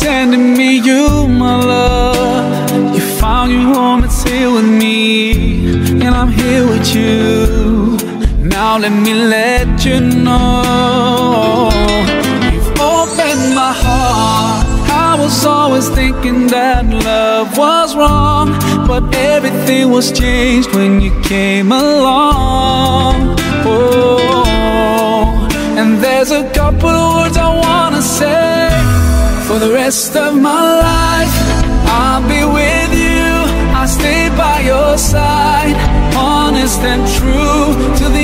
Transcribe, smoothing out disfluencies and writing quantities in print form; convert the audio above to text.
sending me you, my love. You found your home, it's here with me, and I'm here with you. Now let me let you know, you've opened my heart. I was always thinking that love was wrong, but everything was changed when you came along. Oh, and there's a couple of words I wanna say. For the rest of my life, I'll be with you. I'll stay by your side, honest and true, to the